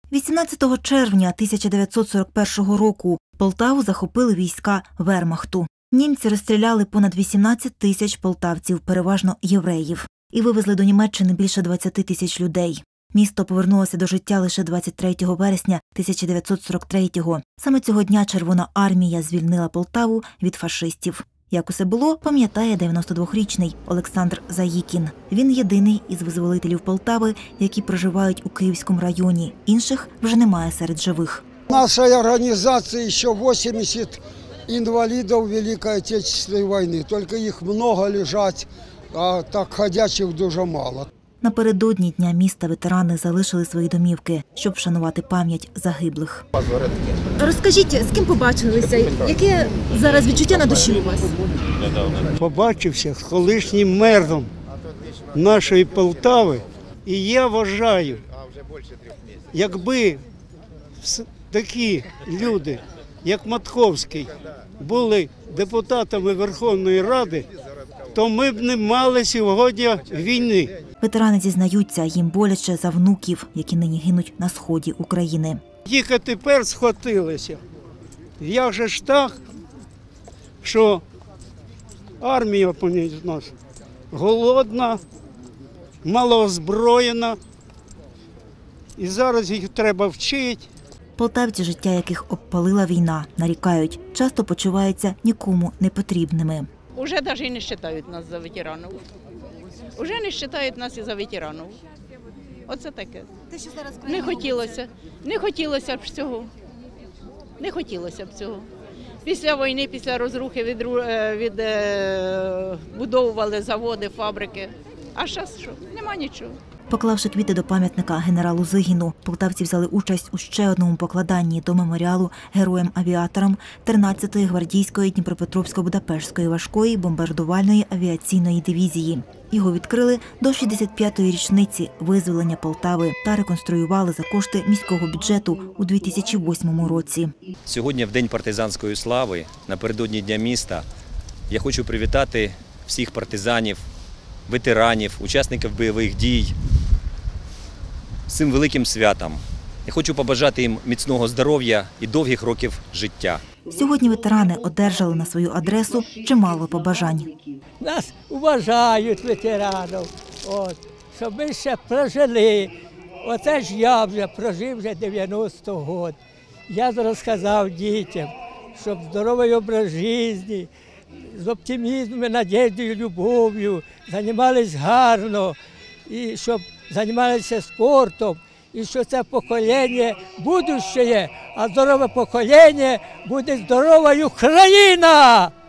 18 червня 1941 року Полтаву захопили війська вермахту. Німці розстріляли понад 18 тисяч полтавців, переважно євреїв, і вивезли до Німеччини більше 20 тисяч людей. Місто повернулося до життя лише 23 вересня 1943-го. Саме цього дня Червона армія звільнила Полтаву від фашистів. Як усе було, пам'ятає 92-річний Олександр Заїкін. Він єдиний із визволителів Полтави, які проживають у Київському районі. Інших вже немає серед живих. В нашей организации еще 80 инвалидов Великой Отечественной войны. Только их много лежать, а так ходячих дуже мало. Напередодні Дня міста ветерани залишили свої домівки, щоб вшанувати пам'ять загиблих. Розкажіть, з ким побачилися? Яке зараз відчуття на душі у вас? Побачився з колишнім мером нашої Полтави. І я вважаю, якби такі люди, як Матковський, були депутатами Верховної Ради, то ми б не мали сьогодні війни. Ветерани зізнаються, їм боляче за внуків, які нині гинуть на сході України. Тільки тепер схватилися. Як же ж так, що армія по нас голодна, малоозброєна, і зараз їх треба вчити. Полтавці, життя яких обпалила війна, нарікають, часто почуваються нікому не потрібними. Уже навіть і не вважають нас за ветеранів. Уже не вважають нас і за ветеранів. Оце таке. Не хотілося б цього. Не хотілося б цього. Після війни, після розрухи відбудовували заводи, фабрики. А зараз що? Нема нічого. Поклавши квіти до пам'ятника генералу Зигіну, полтавці взяли участь у ще одному покладанні до меморіалу героям-авіаторам 13-ї гвардійської Дніпропетровсько-Будапештської важкої бомбардувальної авіаційної дивізії. Його відкрили до 65-ї річниці визволення Полтави та реконструювали за кошти міського бюджету у 2008 році. Сьогодні, в День партизанської слави, напередодні Дня міста, я хочу привітати всіх партизанів, ветеранів, учасників бойових дій з цим великим святом. Я хочу побажати їм міцного здоров'я і довгих років життя. Сьогодні ветерани одержали на свою адресу чимало побажань. Нас вважають ветеранів, щоб ми ще прожили. Оце ж я вже прожив 90 років. Я розказав дітям, щоб здоровий образ життя, з оптимізмом, надією, любов'ю, займалися гарно, і щоб займалися спортом, і що це покоління будущее, а здорове покоління буде здорова Україна!